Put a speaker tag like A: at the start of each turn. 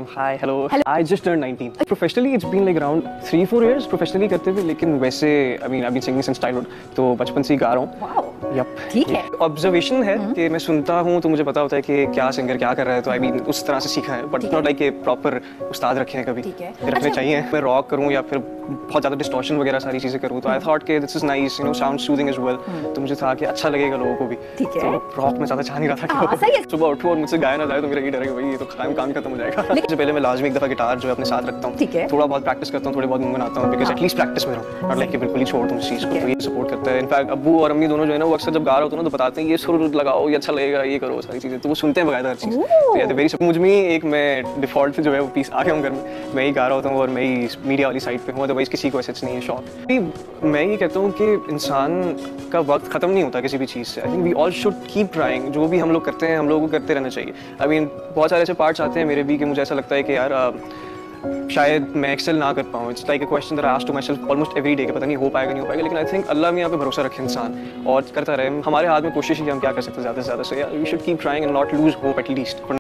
A: Hi, hello. I just turned 19. Professionally, it's been like around 3-4 years professionally करते हुए, लेकिन वैसे I mean I've been singing since childhood, तो बचपन से ही गा रहा हूँ.
B: Wow.
A: Yep.
B: ठीक है.
A: Observation है कि मैं सुनता हूँ तो मुझे पता होता है कि क्या सिंगर क्या कर रहा है, तो I mean उस तरह से सीखा है, but not like प्रॉपर उस्ताद रखे हैं कभी.
B: ठीक है.
A: रखने चाहिए. मैं रॉक करूँ या फिर बहुत ज़्यादा डिस्टॉर्शन वगैरह सारी चीज़ें करूँ, तो I thought कि this is nice, you know, sound soothing as well. तो मुझे था कि अच्छा लगेगा लोगों को भी.
B: ठीक है.
A: तो रॉक में ज़्यादा चाह नहीं रहा था कि
B: सही है.
A: सुबह उठूँ और मुझसे गाया ना जाए तो मेरा ये डर है कि भाई ये तो काम खत्म हो जाएगा. सबसे पहले मैं लाजमी एक दफ़ा गिटार जो है अपने साथ रखता हूँ.
B: ठीक है.
A: थोड़ा बहुत प्रैक्टिस करता हूँ, थोड़े बहुत गुनगुनाता हूँ, बिकॉज़ एटलीस्ट प्रैक्टिस में रहूँ, नॉट लाइक कि बिल्कुल ही छोड़ दूँ इस चीज़ को. तो ये सपोर्ट करता है. इनफैक्ट अब्बू और अम्मी दोनों जो है ना, वो अक्सर जब गा रहे होते हैं ना तो बताते हैं ये सुर लगाओ, ये अच्छा लगेगा, ये करो, सारी चीज़ें. तो वो सुनते हैं बकायदा हर चीज़. तो ये वेरी मुझ में एक मैं डिफ़ॉल्ट जो है वो पीस आ गया हूँ घर में. मैं ही गा रहा होता हूँ और मैं ही मीडिया वाली साइड पे हूँ, अदरवाइज़ किसी को ऐसा नहीं है शौक. मैं ये कहता हूँ कि इंसान का वक्त ख़त्म नहीं होता किसी भी चीज़ से. I think we all should keep trying. जो भी हम लोग करते हैं हम लोगों को करते रहना चाहिए. आई मीन बहुत सारे ऐसे पार्ट्स आते हैं मेरे भी कि मुझे ऐसा लगता है कि यार शायद मैं एक्सेल ना कर पाऊँ. It's like a question that I ask to myself almost every day कि पता नहीं हो पाएगा नहीं हो पाएगा. लेकिन आई थिंक अल्लाह में यहाँ पे भरोसा रखे इंसान और करता रहे. हमारे हाथ में कोशिश है कि हम क्या कर सकते हैं ज़्यादा से ज़्यादा. सो यार we should keep trying and not lose hope at least.